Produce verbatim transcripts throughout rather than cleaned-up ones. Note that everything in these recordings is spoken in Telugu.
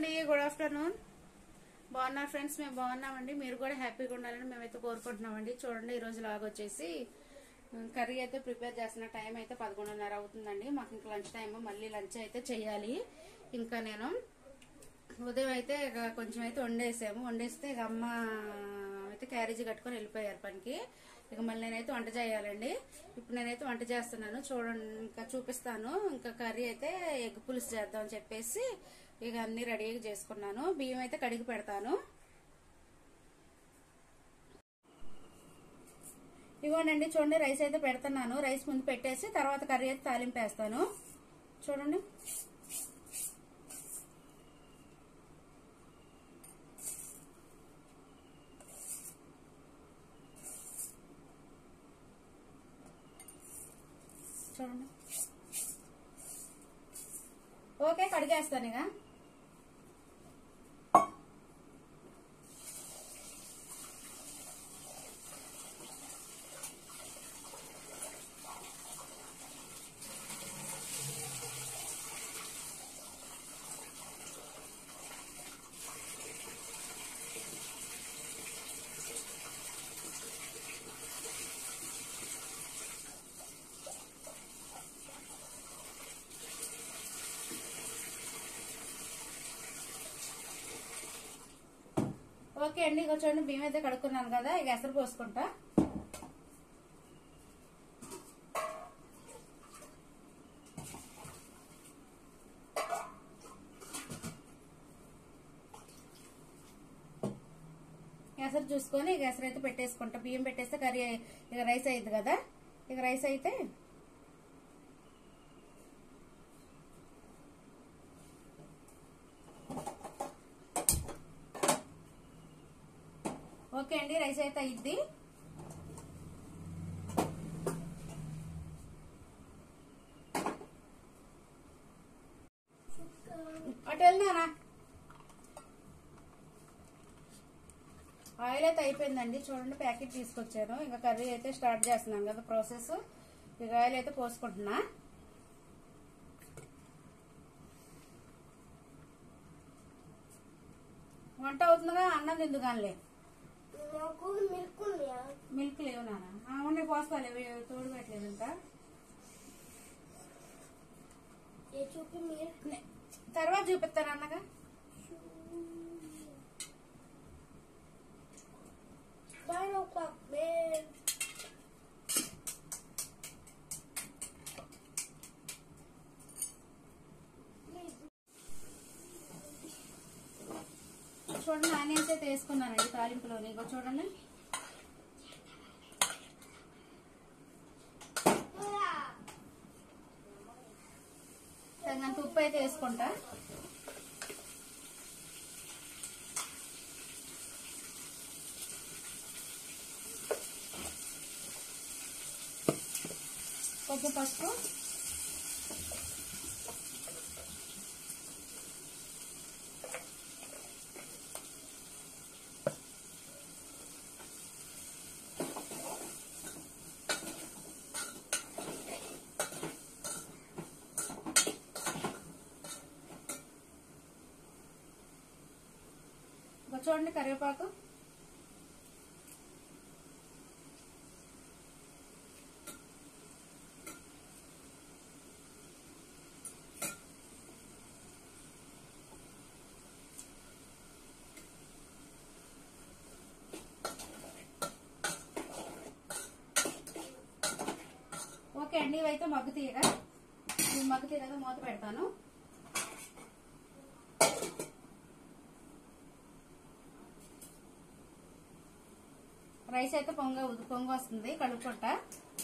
అండి, గుడ్ ఆఫ్టర్నూన్. బాగున్నారు ఫ్రెండ్స్? మేము బాగున్నామండి. మీరు కూడా హ్యాపీగా ఉండాలని మేమైతే కోరుకుంటున్నామండి. చూడండి, ఈరోజు లాగా వచ్చేసి కర్రీ అయితే ప్రిపేర్ చేస్తున్న. టైం అయితే పదకొండున్నర అవుతుందండి. మాకు ఇంకా లంచ్ టైం, మళ్ళీ లంచ్ అయితే చేయాలి. ఇంకా నేను ఉదయం అయితే కొంచెం అయితే వండేసాము. వండేస్తే ఇక అమ్మ అయితే క్యారేజీ కట్టుకొని వెళ్ళిపోయారు పనికి. ఇక మళ్ళీ నేనైతే వంట చేయాలండి. ఇప్పుడు నేనైతే వంట చేస్తున్నాను, చూడండి. ఇంకా చూపిస్తాను. ఇంకా కర్రీ అయితే ఎగ్ పులుసు చేద్దాం అని చెప్పేసి ఇక అన్ని రెడీగా చేసుకున్నాను. బియ్యం అయితే కడిగి పెడతాను. ఇవ్వండి, చూడండి. రైస్ అయితే పెడుతున్నాను. రైస్ ముందు పెట్టేసి తర్వాత కర్రీ అయితే తాలింపేస్తాను. చూడండి. చూడండి. ఓకే, కడిగేస్తాను ఇక. ఓకే అండి, ఇక చూడండి. బియ్యం అయితే కడుక్కున్నాను కదా, ఇక ఎసరు పోసుకుంటా. ఎసరు చూసుకొని ఇక ఎసరు అయితే పెట్టేసుకుంటా. బియ్యం పెట్టేస్తే కర్రీ ఇక రైస్ అయ్యింది కదా. ఇక రైస్ అయితే ఓకే అండి, రైస్ అయితే అయ్యిద్ది. అటు వెళ్ళినానా? ఆయిల్ అయితే అయిపోయిందండి. చూడండి, ప్యాకెట్ తీసుకొచ్చాను. ఇంకా కర్రీ అయితే స్టార్ట్ చేస్తున్నాను కదా ప్రాసెస్. ఇక ఆయిల్ అయితే పోసుకుంటున్నా. వంట అవుతుందిగా, అన్నం తిందుగానిలే. మిల్క్ లేవు నాన్న. ఉండే పోసుకోవాలి, తోడు పెట్టలేదు ఇంకా. తర్వాత చూపిస్తాను అన్నగా. చూడండి, ఆనియన్స్ అయితే వేసుకున్నానండి తాలింపులోని. ఇంకో చూడండి. తగినంత ఉప్పు అయితే వేసుకుంటా. కొంచెం పసుపు, చూడండి కరివేపాకు, ఓకే అండి. ఇవైతే మగ్గు తీయగా మగ్గు తీయగా మూత పెడతాను. రైస్ అయితే పొంగ పొంగ వస్తుంది, కలుపుకుంటా.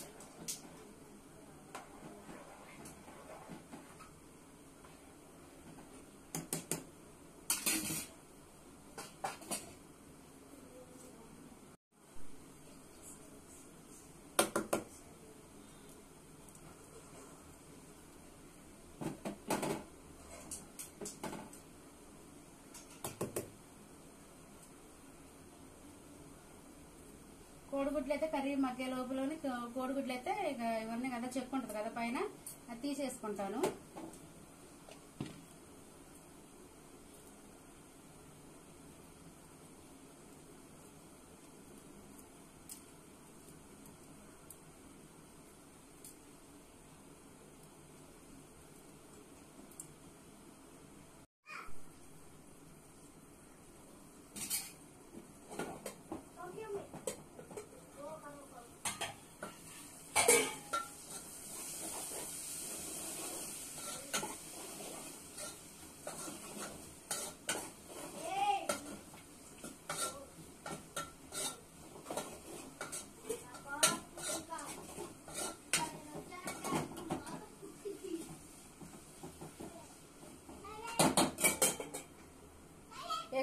కోడిగుడ్లు అయితే కర్రీ మధ్య లోపలని కోడిగుడ్లు అయితే ఇక ఇవన్నీ కదా చెక్కుంటది కదా పైన, అది తీసేసుకుంటాను.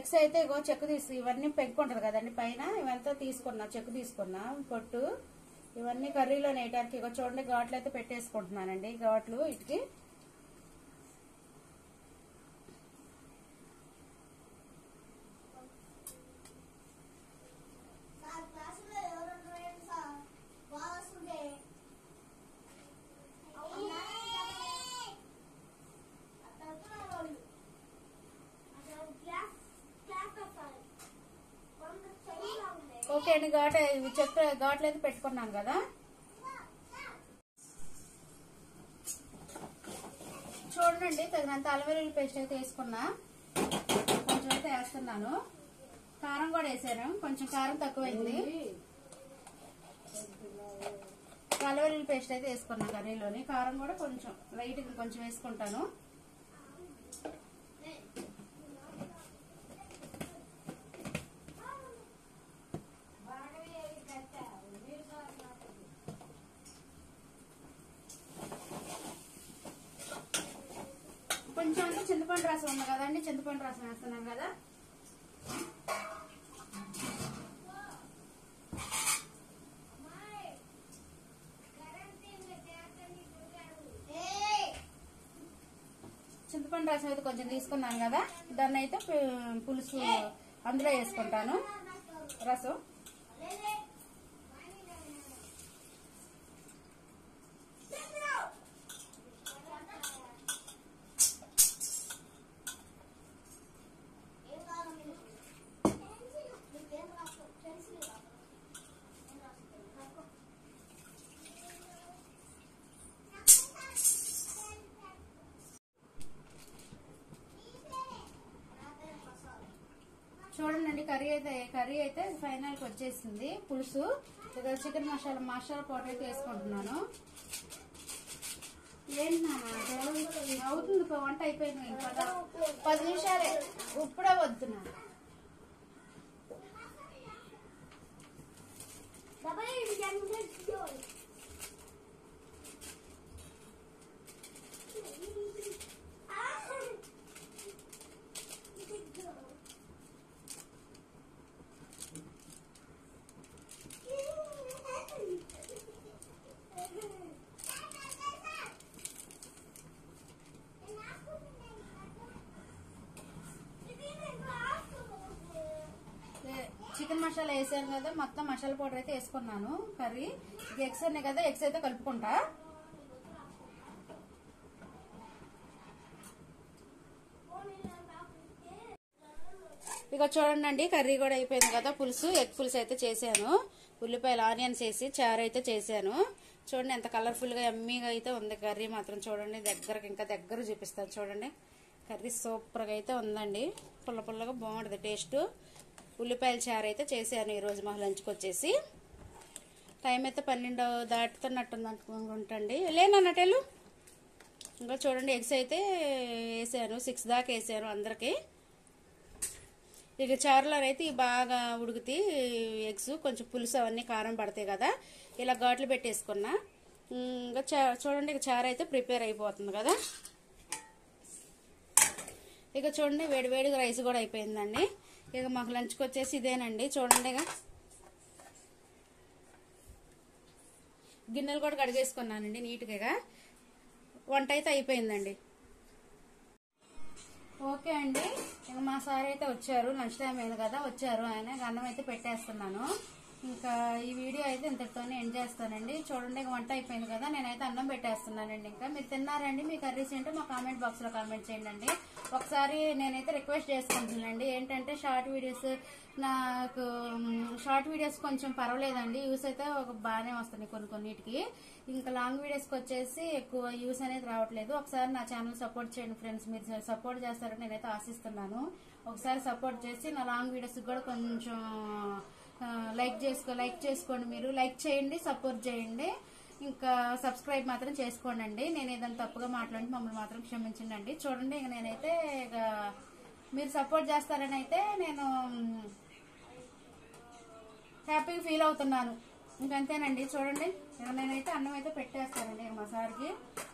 ఎగ్స్ అయితే ఇగో చెక్కు తీసి ఇవన్నీ పెంకుంటది కదండి పైన, ఇవంతా తీసుకున్నా, చెక్కు తీసుకున్నా పొట్టు. ఇవన్నీ కర్రీలో నేయటానికి ఇగో చూడండి ఘాట్లు అయితే పెట్టేసుకుంటున్నానండి. ఘాట్లు ఇటుకి ఓకే అండి. ఘాట్ చెక్క ఘాట్లు అయితే పెట్టుకున్నాను కదా. చూడండి తగినంత అల్లం వెల్లుల్లి పేస్ట్ అయితే వేసుకున్నా, కొంచెం అయితే వేస్తున్నాను. కారం కూడా వేసాను, కొంచెం కారం తక్కువైంది. అల్లం వెల్లుల్లి పేస్ట్ అయితే వేసుకున్నా కర్రీలోని. కారం కూడా కొంచెం లైట్ కొంచెం వేసుకుంటాను. కొంచెం అంటే చింతపండు రసం ఉంది కదండి, చింతపండు రసం వేస్తున్నాను కదా. చింతపండు రసం అయితే కొంచెం తీసుకున్నాను కదా, దాన్ని అయితే పులుసు అందులో వేసుకుంటాను రసం. చూడండి కర్రీ అయితే కర్రీ అయితే ఫైనల్ కి వచ్చేసింది పులుసు. ఇక చికెన్ మసాలా మసాలా పౌడర్ అయితే వేసుకుంటున్నాను. ఏంటి అవుతుంది, వంట అయిపోయింది, ఇంకా పది నిమిషాలే, ఇప్పుడే వద్దున్నాను. చికెన్ మసాలా వేసాను కదా, మొత్తం మసాలా పౌడర్ అయితే వేసుకున్నాను. కర్రీ ఎగ్స్ ఉన్నాయి కదా, ఎగ్స్ అయితే కలుపుకుంటా. ఇక చూడండి కర్రీ కూడా అయిపోయింది కదా. పులుసు ఎగ్ పులుసు అయితే చేశాను, ఉల్లిపాయలు ఆనియన్స్ వేసి చారు అయితే చేశాను. చూడండి ఎంత కలర్ఫుల్ గా ఎమ్మీగా అయితే ఉంది కర్రీ మాత్రం. చూడండి దగ్గరకు ఇంకా దగ్గర చూపిస్తాను. చూడండి కర్రీ సూపర్ గా అయితే ఉందండి, పుల్ల పుల్లగా బాగుంటుంది టేస్ట్. ఉల్లిపాయల చారు అయితే చేశాను ఈరోజు మా లంచ్కి వచ్చేసి. టైం అయితే పన్నెండు దాటుతున్నట్టుంది అనుకుంటండి, లేనన్నట్టేళ్ళు. ఇంకా చూడండి ఎగ్స్ అయితే వేసాను, సిక్స్ దాకా వేసాను అందరికి. ఇక చారులో అయితే బాగా ఉడికితే ఎగ్స్ కొంచెం పులుసు అవన్నీ కారం పడతాయి కదా, ఇలా ఘాట్లు పెట్టేసుకున్నా. ఇంకా చూడండి ఇక చారు అయితే ప్రిపేర్ అయిపోతుంది కదా. ఇక చూడండి వేడి వేడిగా రైస్ కూడా అయిపోయిందండి. ఇక మాకు లంచ్కి వచ్చేసి ఇదేనండి. చూడండి ఇక గిన్నెలు కూడా కడిగేసుకున్నానండి నీట్గా. వంట అయితే అయిపోయిందండి. ఓకే అండి, ఇక మా సార్ అయితే వచ్చారు, లంచ్ టైం అయింది కదా, వచ్చారు ఆయన. అన్నం అయితే పెట్టేస్తున్నాను. ఇంకా ఈ వీడియో అయితే ఇంతటితోనే ఎండ్ చేస్తానండి. చూడండి ఇక వంట అయిపోయింది కదా, నేనైతే అన్నం పెట్టేస్తున్నానండి. ఇంకా మీరు తిన్నారండి, మీ కర్రీస్ ఏంటో మా కామెంట్ బాక్స్ లో కామెంట్ చేయండి. ఒకసారి నేనైతే రిక్వెస్ట్ చేసుకుంటున్నానండి, ఏంటంటే షార్ట్ వీడియోస్ నాకు షార్ట్ వీడియోస్ కొంచెం పర్వాలేదండి, యూస్ అయితే ఒక బాగానే వస్తున్నాయి కొన్ని కొన్నిటికి. ఇంకా లాంగ్ వీడియోస్కి వచ్చేసి ఎక్కువ యూస్ అనేది రావట్లేదు. ఒకసారి నా ఛానల్ సపోర్ట్ చేయండి ఫ్రెండ్స్, మీరు సపోర్ట్ చేస్తారని నేనైతే ఆశిస్తున్నాను. ఒకసారి సపోర్ట్ చేసి నా లాంగ్ వీడియోస్ కూడా కొంచెం లైక్ చేసుకో లైక్ చేసుకోండి. మీరు లైక్ చేయండి, సపోర్ట్ చేయండి. ఇంకా సబ్స్క్రైబ్ మాత్రం చేసుకోండి. నేను ఏదైనా తప్పుగా మాట్లాడి మమ్మల్ని మాత్రం క్షమించండి. చూడండి ఇక నేనైతే ఇక మీరు సపోర్ట్ చేస్తారని అయితే నేను హ్యాపీగా ఫీల్ అవుతున్నాను. ఇంకంతేనండి. చూడండి నేనైతే అన్నం అయితే పెట్టేస్తానండి మా సార్కి.